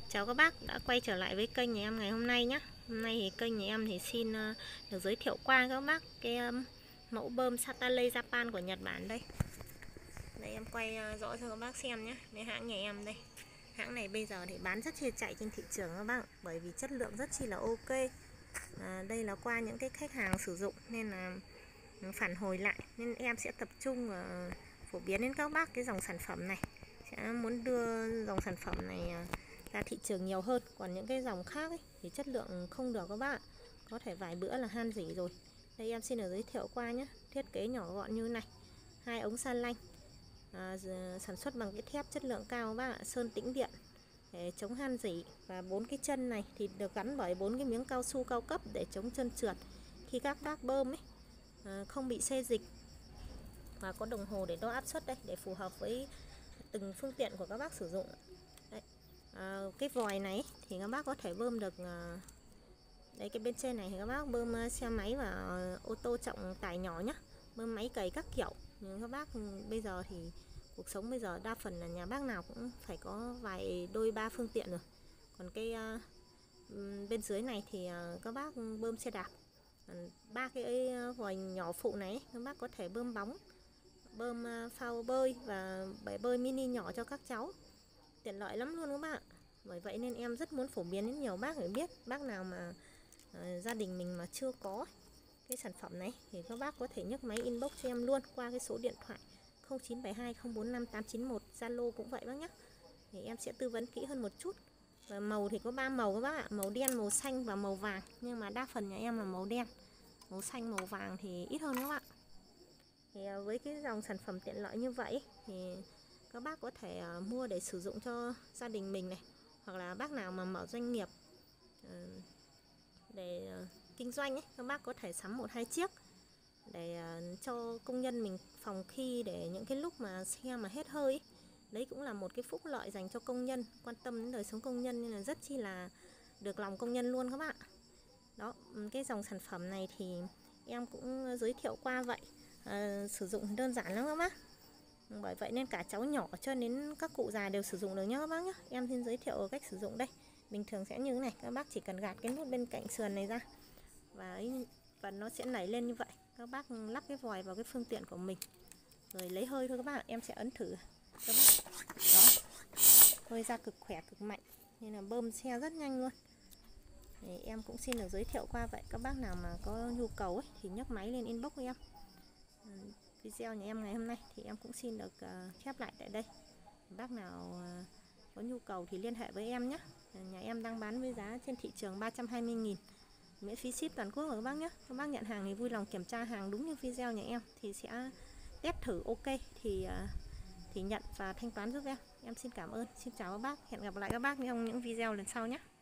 Chào các bác đã quay trở lại với kênh nhà em ngày hôm nay nhé. Hôm nay thì kênh nhà em thì xin được giới thiệu qua các bác cái mẫu bơm Satale Japan của Nhật Bản đây. Đây em quay rõ cho các bác xem nhé. Cái hãng nhà em đây. Hãng này bây giờ thì bán rất chi chạy trên thị trường các bác, bởi vì chất lượng rất chi là ok. Đây là qua những cái khách hàng sử dụng nên là phản hồi lại, nên em sẽ tập trung phổ biến đến các bác cái dòng sản phẩm này. Sẽ muốn đưa dòng sản phẩm này ra thị trường nhiều hơn. Còn những cái dòng khác ấy, thì chất lượng không được các bác, có thể vài bữa là han rỉ rồi. Đây em xin được giới thiệu qua nhé. Thiết kế nhỏ gọn như này, 2 ống xà lanh, sản xuất bằng cái thép chất lượng cao các bác ạ, sơn tĩnh điện để chống han rỉ. Và 4 cái chân này thì được gắn bởi 4 cái miếng cao su cao cấp để chống trơn trượt khi các bác bơm ấy, không bị xê dịch. Và có đồng hồ để đo áp suất đây, để phù hợp với từng phương tiện của các bác sử dụng. Đấy. Cái vòi này thì các bác có thể bơm được đây, cái bên trên này thì các bác bơm xe máy và ô tô trọng tải nhỏ nhá, bơm máy cày các kiểu. Nhưng các bác bây giờ thì cuộc sống bây giờ đa phần là nhà bác nào cũng phải có vài đôi ba phương tiện rồi. Còn cái bên dưới này thì các bác bơm xe đạp. 3 cái vòi nhỏ phụ này các bác có thể bơm bóng, bơm phao bơi và bể bơi mini nhỏ cho các cháu, tiện lợi lắm luôn các bạn. Bởi vậy nên em rất muốn phổ biến đến nhiều bác để biết. Bác nào mà gia đình mình mà chưa có cái sản phẩm này thì các bác có thể nhấc máy inbox cho em luôn qua cái số điện thoại 0972 045 891. Zalo cũng vậy bác nhé, thì em sẽ tư vấn kỹ hơn một chút. Và màu thì có 3 màu các bác ạ, màu đen, màu xanh và màu vàng. Nhưng mà đa phần nhà em là màu đen, màu xanh, màu vàng thì ít hơn các bạn. Thì với cái dòng sản phẩm tiện lợi như vậy thì các bác có thể mua để sử dụng cho gia đình mình này, hoặc là bác nào mà mở doanh nghiệp để kinh doanh ấy, các bác có thể sắm 1-2 chiếc để cho công nhân mình phòng khi, để những cái lúc mà xe mà hết hơi ấy. Đấy cũng là một cái phúc lợi dành cho công nhân, quan tâm đến đời sống công nhân nên là rất chi là được lòng công nhân luôn các bạn. Đó, cái dòng sản phẩm này thì em cũng giới thiệu qua vậy. Sử dụng đơn giản lắm các bác, bởi vậy nên cả cháu nhỏ cho đến các cụ già đều sử dụng được nhé các bác nhé. Em xin giới thiệu cách sử dụng đây. Bình thường sẽ như thế này, các bác chỉ cần gạt cái nút bên cạnh sườn này ra và nó sẽ nảy lên như vậy. Các bác lắp cái vòi vào cái phương tiện của mình rồi lấy hơi thôi các bác. Em sẽ ấn thử các bác. Đó, hơi ra cực khỏe, cực mạnh, nên là bơm xe rất nhanh luôn. Thì em cũng xin được giới thiệu qua vậy. Các bác nào mà có nhu cầu ấy, thì nhấc máy lên inbox của em. Video nhà em ngày hôm nay thì em cũng xin được khép lại tại đây. Bác nào có nhu cầu thì liên hệ với em nhé. Nhà em đang bán với giá trên thị trường 320.000, miễn phí ship toàn quốc các bác nhé. Các bác nhận hàng thì vui lòng kiểm tra hàng đúng như video nhà em thì sẽ test thử ok thì nhận và thanh toán giúp em. Em xin cảm ơn, xin chào các bác, hẹn gặp lại các bác trong những video lần sau nhé.